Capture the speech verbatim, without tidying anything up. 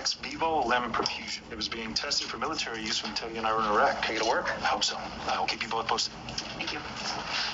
ex vivo limb perfusion. It was being tested for military use when Teddy and I were in Iraq. Can you get to work? I hope so. I will keep you both posted. Thank you.